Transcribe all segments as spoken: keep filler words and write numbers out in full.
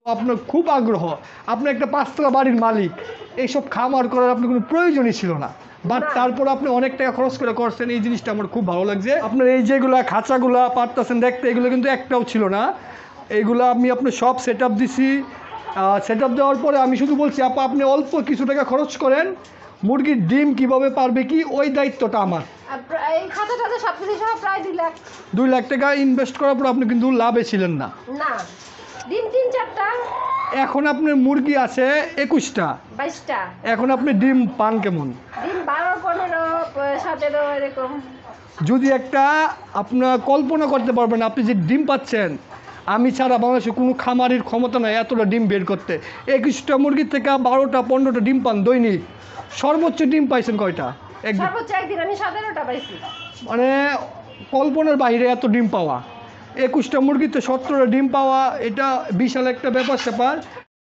আপনার খুব আগ্রহ, আপনি একটা পাঁচতলা বাড়ির মালিক, এইসব খামার করার আপনার কোনো প্রয়োজনই ছিল না, বাট তারপর আপনি অনেক টাকা খরচ করে করছেন। এই জিনিসটা আমার খুব ভালো লাগছে। আপনার এই যেগুলো খাঁচাগুলো পারতেছেন দেখতে, এগুলো কিন্তু একটাও ছিল না। এইগুলো আমি আপনার সব সেট আপ দিছি। সেট আপ দেওয়ার পরে আমি শুধু বলছি আপা আপনি অল্প কিছু টাকা খরচ করেন, মুরগির ডিম কিভাবে পারবে কি ওই দায়িত্বটা আমার। দুই লাখ টাকা ইনভেস্ট করার পর আপনি কিন্তু লাভে ছিলেন না। ডিম তিন চারটা, এখন আপনার মুরগি আছে একুশটা, বাইশটা। এখন আপনি ডিম পান কেমন? ডিম বারো, পনেরো, সতেরো এরকম। যদি একটা আপনার কল্পনা করতে পারবেন আপনি যে ডিম পাচ্ছেন, আমি ছাড়া বাংলাদেশে কোনো খামারির ক্ষমতা নাই এতটা ডিম বের করতে। একুশটা মুরগির থেকে বারোটা পনেরোটা ডিম পান দৈনিক। সর্বোচ্চ ডিম পাইছেন কয়টা? সর্বোচ্চ একদিন আমি সতেরোটা পাইছি। মানে কল্পনার বাইরে এত ডিম পাওয়া, একুশটা মুরগিতে সতেরোটা ডিম পাওয়া, এটা বিশাল একটা ব্যাপার স্যাপার।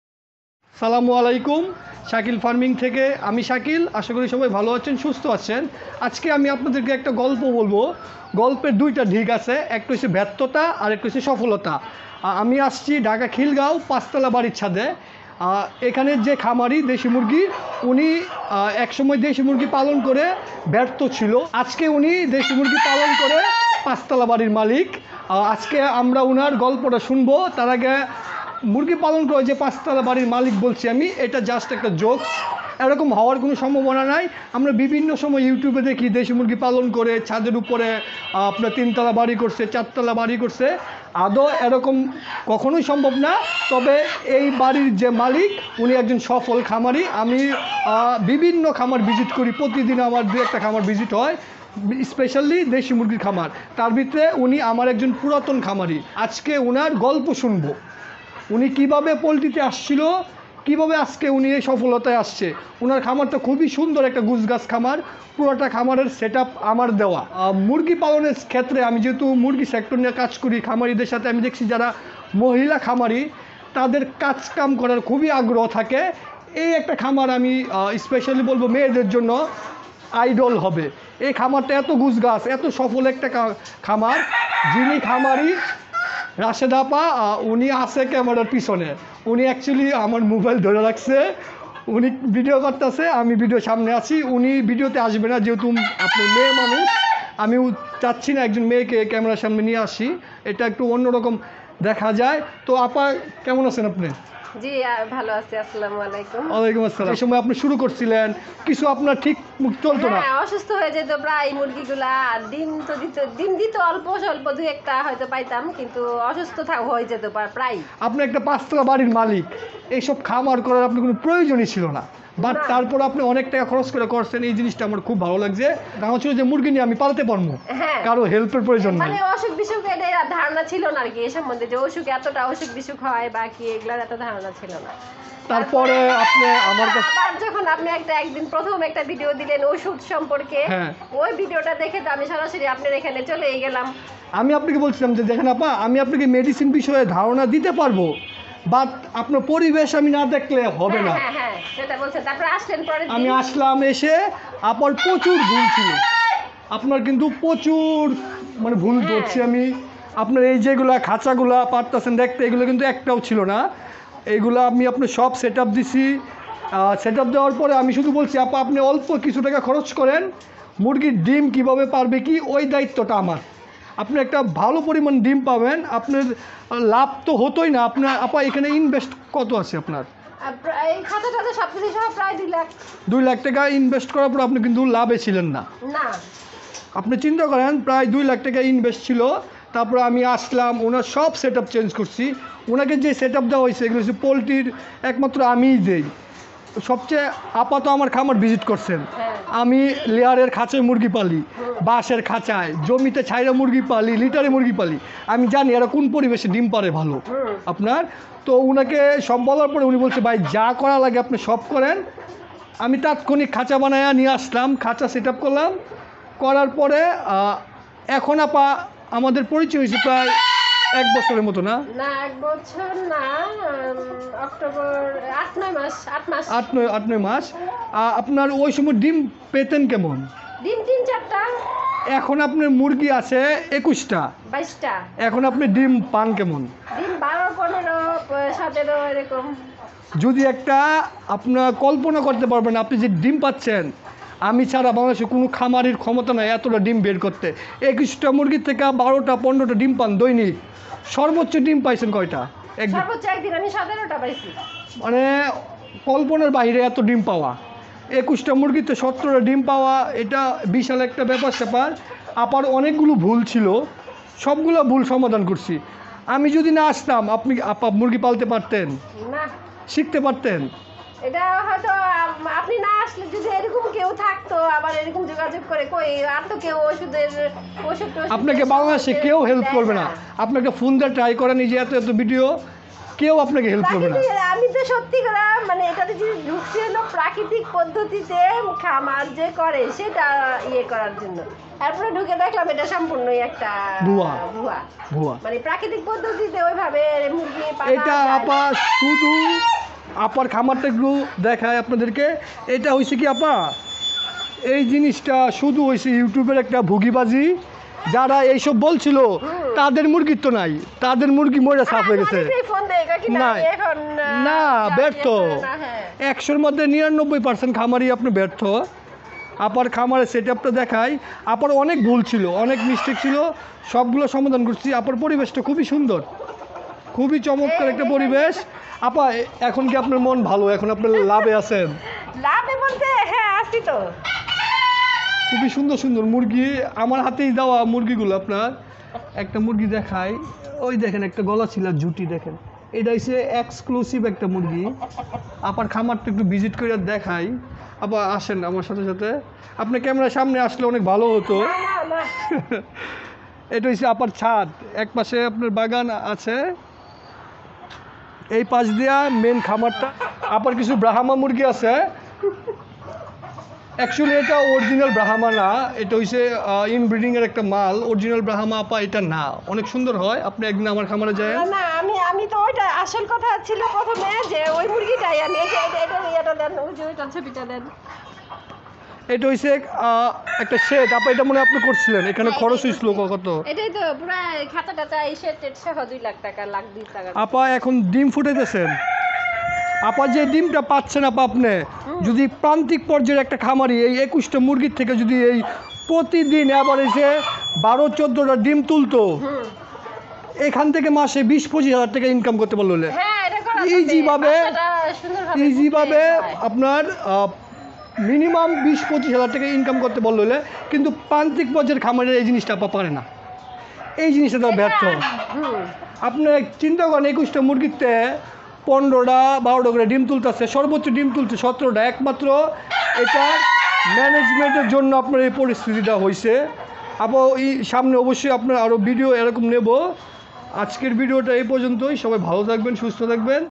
সালামু আলাইকুম, শাকিল ফার্মিং থেকে আমি শাকিল। আশা করি সবাই ভালো আছেন, সুস্থ আছেন। আজকে আমি আপনাদেরকে একটা গল্প বলবো। গল্পের দুইটা দিক আছে, একটা হচ্ছে ব্যর্থতা আর একটা হচ্ছে সফলতা। আমি আসছি ঢাকা খিলগাঁও পাঁচতলা বাড়ির ছাদে। এখানে যে খামারি দেশি মুরগি, উনি একসময় দেশি মুরগি পালন করে ব্যর্থ ছিল। আজকে উনি দেশি মুরগি পালন করে পাঁচতলা বাড়ির মালিক। আজকে আমরা ওনার গল্পটা শুনবো। তার আগে মুরগি পালন করে যে পাঁচতলা বাড়ির মালিক বলছি আমি, এটা জাস্ট একটা জোক, এরকম হওয়ার কোনো সম্ভাবনা নাই। আমরা বিভিন্ন সময় ইউটিউবে দেখি দেশি মুরগি পালন করে ছাদের উপরে আপনার তিনতলা বাড়ি করছে, চারতলা বাড়ি করছে। আদৌ এরকম কখনোই সম্ভব না। তবে এই বাড়ির যে মালিক উনি একজন সফল খামারি। আমি বিভিন্ন খামার ভিজিট করি, প্রতিদিন আমার দু একটা খামার ভিজিট হয়, স্পেশালি দেশি মুরগির খামার। তার ভিতরে উনি আমার একজন পুরাতন খামারি। আজকে ওনার গল্প শুনবো, উনি কিভাবে পোলট্রিতে আসছিল, কিভাবে আজকে উনি এই সফলতায় আসছে। ওনার খামারটা খুবই সুন্দর, একটা গুছগাছ খামার। পুরোটা খামারের সেট আপ আমার দেওয়া। মুরগি পালনের ক্ষেত্রে আমি যেহেতু মুরগি সেক্টর নিয়ে কাজ করি, খামারিদের সাথে আমি দেখছি যারা মহিলা খামারি তাদের কাজ কাম করার খুবই আগ্রহ থাকে। এই একটা খামার আমি স্পেশালি বলবো মেয়েদের জন্য আইডল হবে। এই খামারটা এত গুছগাছ, এত সফল একটা খামার। যিনি খামারি রাশেদ আপা, উনি আছে ক্যামেরার পিছনে। উনি অ্যাকচুয়ালি আমার মোবাইল ধরে রাখছে, উনি ভিডিও করতেছে, আমি ভিডিও সামনে আছি। উনি ভিডিওতে আসবে না যেহেতু আপনি মেয়ে মানুষ, আমি চাচ্ছি না একজন মেয়েকে ক্যামেরার সামনে নিয়ে আসি, এটা একটু অন্যরকম দেখা যায়। তো আপা কেমন আছেন আপনি? জি ভালো আছি, আসসালামু আলাইকুম। ওয়ালাইকুম আসসালাম। এই সময় আপনি শুরু করছিলেন, কিছু আপনার ঠিক চলতো না? হ্যাঁ, অসুস্থ হয়ে যেত প্রায় মুরগিগুলা। ডিম তো দিত, ডিম দিত অল্প স্বল্প, দুই একটা হয়তো পাইতাম, কিন্তু অসুস্থ হয়ে যেত প্রায়। আপনি একটা পাঁচতলা বাড়ির মালিক, এইসব খামার করার আপনার কোনো প্রয়োজনই ছিল না, বাট তারপর আপনি অনেক টাকা খরচ করে করছেন। এই জিনিসটা আমার খুব ভালো লাগছে। আমার ছিল যে মুরগি নিয়ে আমি পালতে পারবো, কারো হেল্পের প্রয়োজন নেই। মানে অসুখ বিসুখ এর ধারণা ছিল না আর কি, এ সম্বন্ধে যে অসুখ এতটা অসুখ বিসুখ হয় বা কি, এগুলার এত ধারণা ছিল না। তারপরে আপনি আমার কাছে যখন আপনি একটা একদিন প্রথম একটা ভিডিও দিলেন ওষুধ সম্পর্কে, ওই ভিডিওটা দেখে তো আমি সরাসরি আপনার এখানে চলে গেলাম। আমি আপনাকে বলছিলাম যে দেখেন আপা, আমি আপনাকে মেডিসিন বিষয়ে ধারণা দিতে পারবো, বাট আপনার পরিবেশ আমি না দেখলে হবে না। হ্যাঁ হ্যাঁ সেটা বলছেন। তারপর আসলেন, পরে আমি আসলাম, এসে আপার প্রচুর ভুল ছিল। আপনার কিন্তু প্রচুর মানে ভুল ধরছি আমি। আপনার এই যেগুলা খাঁচাগুলা পারতেছেন দেখতে, এগুলো কিন্তু একটাও ছিল না। এইগুলো আমি আপনার সব সেট আপ দিছি। সেট আপ দেওয়ার পরে আমি শুধু বলছি আপা আপনি অল্প কিছু টাকা খরচ করেন, মুরগির ডিম কিভাবে পারবে কি ওই দায়িত্বটা আমার। আপনি একটা ভালো পরিমাণ ডিম পাবেন, আপনার লাভ তো হতোই না। আপনার আপা এখানে ইনভেস্ট কত আছে আপনার? দুই লাখ টাকা ইনভেস্ট করার পর আপনি কিন্তু লাভে ছিলেন না। আপনি চিন্তা করেন, প্রায় দুই লাখ টাকা ইনভেস্ট ছিল। তারপরে আমি আসলাম, ওনার সব সেট আপ চেঞ্জ করছি। ওনাকে যে সেট আপ দেওয়া হয়েছে এগুলো হচ্ছে পোলট্রির একমাত্র আমিই দেই। সবচেয়ে আপাতত আমার খামার ভিজিট করছেন। আমি লেয়ারের খাঁচায় মুরগি পালি, বাঁশের খাঁচায়, জমিতে ছাইরা মুরগি পালি, লিটারে মুরগি পালি। আমি জানি এরা কোন পরিবেশে ডিম পারে ভালো আপনার। তো ওনাকে সব বলার পরে উনি বলছে ভাই যা করা লাগে আপনি সব করেন। আমি তাৎক্ষণিক খাঁচা বানায় নিয়ে আসলাম, খাঁচা সেট আপ করলাম। করার পরে এখন আপা আমাদের পরিচয় হয়েছে প্রায় এক বছরের মতো। না না এক বছর না, অক্টোবর আট নয় মাস আট মাস আট নয় আট নয় মাস। আপনার ওই সময় ডিম পেতেন কেমন? ডিম তিন চারটা। এখন আপনার মুরগি আছে একুশটা, বাইশটা। এখন আপনি ডিম পান কেমন? ডিম বারো, পনেরো, সতেরো এরকম। যদি একটা আপনার কল্পনা করতে পারবেন আপনি যে ডিম পাচ্ছেন, আমি ছাড়া বাংলাদেশে কোনো খামারির ক্ষমতা নাই এতটা ডিম বের করতে। একুশটা মুরগির থেকে বারোটা পনেরোটা ডিম পান দৈনিক। সর্বোচ্চ ডিম পাইছেন কয়টা? এক সর্বোচ্চ একদিন আমি সতেরোটা পাইছি। মানে কল্পনার বাইরে এত ডিম পাওয়া। একুশটা মুরগিতে সতেরোটা ডিম পাওয়া, এটা বিশাল একটা ব্যাপার স্যাপার। আপার অনেকগুলো ভুল ছিল, সবগুলো ভুল সমাধান করছি। আমি যদি না আসতাম আপনি আপা মুরগি পালতে পারতেন না, শিখতে পারতেন। এটা হয়তো আম- আপনি না আসলে যদি এরকম কেউ থাকতো আবার এরকম যোগাযোগ করে কই আর তো কেউ ওষুধের ওষুধ টষুধ আপনাকে এসব বাংলাদেশে দেয় কেউ হেল্প না। করবে না। আপনাকে ফোন দিয়ে ট্রাই করেন এই যে এত এত ভিডিও, কেউ আপনাকে হেল্প করবে না। প্রাকৃতিক- আমি তো সত্যি করে মানে এটাতে যদি ঢুকছি হলো প্রাকৃতিক পদ্ধতিতে খামার যে করে সেটা ইয়ে করার জন্য। তারপরে ঢুকে দেখলাম এটা সম্পূর্ণই একটা ভুয়া। ভুয়া ভুয়া। মানে প্রাকৃতিক পদ্ধতিতে ওইভাবে মুরগি পালা এটা যায় না। আপা শুধু আপার খামারটা একটু দেখায় আপনাদেরকে। এটা হয়েছে কি আপা, এই জিনিসটা শুধু হয়েছে ইউটিউবের একটা ভুগিবাজি। যারা এইসব বলছিল তাদের মুরগির তো নাই, তাদের মুরগি মরে সাফ হয়ে গেছে। অনেকেই ফোন দেয় কয় কি না নাই। এখন আহ, না, জানি ব্যর্থ। এখন না, হ্যাঁ। একশোর মধ্যে নিরানব্বই পার্সেন্ট খামারই আপনি ব্যর্থ। আপার খামারের সেট আপটা দেখাই। আপার অনেক ভুল ছিল, অনেক মিস্টেক ছিল, সবগুলো সমাধান করছি। আপার পরিবেশটা খুবই সুন্দর, খুবই চমৎকার একটা পরিবেশ। আপা এ- এখন কি আপনার মন ভালো? এখন আপনার লাভে আছেন? লাভে বলতে হ্যাঁ আসি তো। খুবই সুন্দর সুন্দর মুরগি আমার হাতেই দেওয়া মুরগিগুলো। আপনার একটা মুরগি দেখাই, ওই দেখেন একটা গলা ছিলার জুটি দেখেন, এটা হচ্ছে এক্সক্লুসিভ একটা মুরগি। আপার খামারটা একটু ভিজিট করে দেখাই। আবার আসেন আমার সাথে সাথে, আপনি ক্যামেরার সামনে আসলে অনেক ভালো হতো। না না না এটা হচ্ছে আপার ছাদ, এক পাশে আপনার বাগান আছে, এই পাশ দিয়া মেন খামারটা। আপার কিছু ব্রাহ্মা মুরগি আছে। অ্যাকচুয়ালি এটা অরিজিনাল ব্রাহ্মা না, এটা হচ্ছে ইনব্রিডিংয়ের একটা মাল। অরিজিনাল ব্রাহ্মা আপা এটা না, অনেক সুন্দর হয়। আপনি একদিন আমার খামারে যায়। না, না আমি আমি তো ওইটা আসল কথা ছিল প্রথমে যে ওই মুরগিটাই আমি এই যে এটা এটা এটা দেন ওই যে ওইটা ছবিটা দেন। এটা হচ্ছে একটা শেড আপা, এটা মনে হয় আপনি করছিলেন। এখানে খরচ হয়েছিল কত? এটাই তো পুরো খাতা টাতা এই সেট টেট সহ দুই লাখ টাকা লাখ দুই টাকা। আপা এখন ডিম ফুটাইতেছেন। আপা যে ডিমটা পাচ্ছেন আপা, আপনি যদি প্রান্তিক পর্যায়ের একটা খামারি এই একুশটা মুরগির থেকে যদি এই প্রতিদিন আবার এসে বারো চোদ্দোটা ডিম তুলতো, হুম। এখান থেকে মাসে বিশ পঁচিশ হাজার টাকা ইনকাম করতে পারলো। হ্যাঁ এটা করা ইজিভাবে সুন্দরভাবে ইজিভাবে আপনার মিনিমাম বিশ পঁচিশ হাজার টাকা ইনকাম করতে পারলো। কিন্তু প্রান্তিক পর্যায়ের খামারের এই জিনিসটা আপা পারে না, এই জিনিসটা তো ব্যর্থ। হুম। আপনি চিন্তা করেন একুশটা মুরগিতে পনেরোটা বারোটা করে ডিম তুলতেছে, সর্বোচ্চ ডিম তুলছে সতেরোটা। একমাত্র এটা ম্যানেজমেন্টের জন্য আপনার এই পরিস্থিতিটা হয়েছে। আবার এই সামনে অবশ্যই আপনার আরও ভিডিও এরকম নেব। আজকের ভিডিওটা এই পর্যন্তই। সবাই ভালো থাকবেন, সুস্থ থাকবেন।